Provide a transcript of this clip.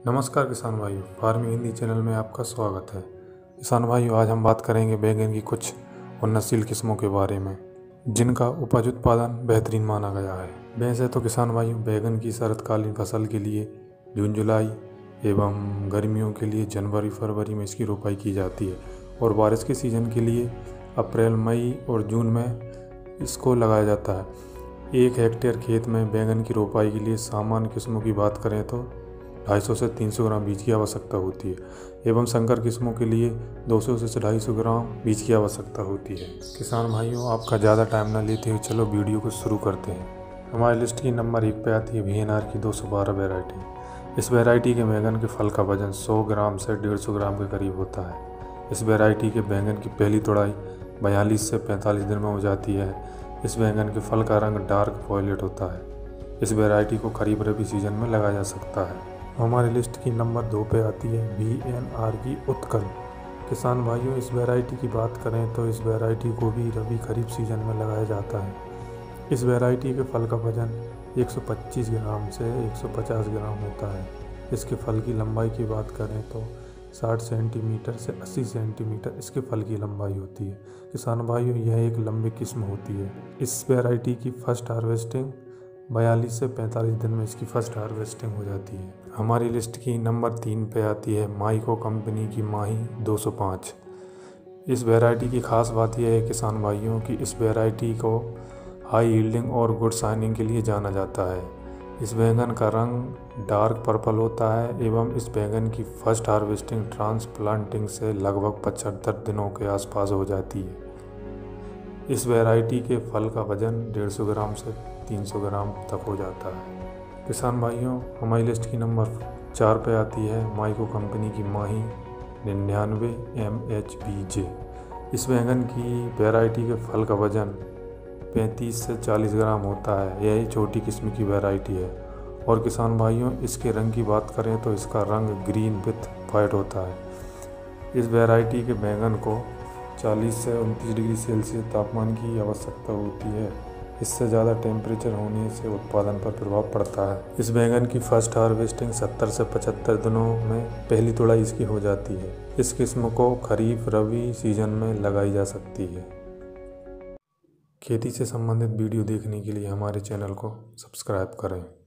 नमस्कार किसान भाइयों, फार्मिंग हिंदी चैनल में आपका स्वागत है। किसान भाइयों, आज हम बात करेंगे बैंगन की कुछ उन्नतशील किस्मों के बारे में जिनका उपज उत्पादन बेहतरीन माना गया है। वैसे तो किसान भाइयों, बैंगन की शरतकालीन फसल के लिए जून जुलाई एवं गर्मियों के लिए जनवरी फरवरी में इसकी रोपाई की जाती है और बारिश के सीजन के लिए अप्रैल मई और जून में इसको लगाया जाता है। 1 हेक्टेयर खेत में बैंगन की रोपाई के लिए सामान्य किस्मों की बात करें तो 250 से 300 ग्राम बीज की आवश्यकता होती है एवं संकर किस्मों के लिए 200 से 250 ग्राम बीज की आवश्यकता होती है। किसान भाइयों, आपका ज़्यादा टाइम ना लेते हुए चलो वीडियो को शुरू करते हैं। हमारी लिस्ट की नंबर 1 पे आती है VNR की 212 वैरायटी। इस वैरायटी के बैंगन के फल का वजन 100 ग्राम से 150 ग्राम के करीब होता है। इस वैरायटी के बैंगन की पहली तोड़ाई 42 से 45 दिन में हो जाती है। इस बैंगन के फल का रंग डार्क वॉयलेट होता है। इस वैरायटी को खरीफ रबी सीजन में लगाया जा सकता है। हमारी लिस्ट की नंबर 2 पे आती है VNR की उत्कल। किसान भाइयों, इस वैरायटी की बात करें तो इस वैरायटी को भी रबी खरीफ सीजन में लगाया जाता है। इस वैरायटी के फल का वजन 125 ग्राम से 150 ग्राम होता है। इसके फल की लंबाई की बात करें तो 60 सेंटीमीटर से 80 सेंटीमीटर इसके फल की लंबाई होती है। किसान भाइयों, यह एक लंबी किस्म होती है। इस वैरायटी की फर्स्ट हार्वेस्टिंग 42 से 45 दिन में इसकी फर्स्ट हार्वेस्टिंग हो जाती है। हमारी लिस्ट की नंबर 3 पे आती है माइको कंपनी की माही 205। इस वैरायटी की खास बात यह है किसान भाइयों कि इस वैरायटी को हाई यील्डिंग और गुड शाइनिंग के लिए जाना जाता है। इस बैंगन का रंग डार्क पर्पल होता है एवं इस बैंगन की फर्स्ट हार्वेस्टिंग ट्रांसप्लांटिंग से लगभग 75 दिनों के आसपास हो जाती है। इस वैरायटी के फल का वजन 150 ग्राम से 300 ग्राम तक हो जाता है। किसान भाइयों, हमारी लिस्ट की नंबर 4 पे आती है माइको कंपनी की माही 99 MHBJ। इस बैंगन की वैरायटी के फल का वजन 35 से 40 ग्राम होता है। यह छोटी किस्म की वैरायटी है। और किसान भाइयों, इसके रंग की बात करें तो इसका रंग ग्रीन विथ वाइट होता है। इस वैरायटी के बैंगन को 40 से 29 डिग्री सेल्सियस तापमान की आवश्यकता होती है। इससे ज़्यादा टेम्परेचर होने से उत्पादन पर प्रभाव पड़ता है। इस बैंगन की फर्स्ट हार्वेस्टिंग 70 से 75 दिनों में पहली तोड़ाई इसकी हो जाती है। इस किस्म को खरीफ रबी सीजन में लगाई जा सकती है। खेती से संबंधित वीडियो देखने के लिए हमारे चैनल को सब्सक्राइब करें।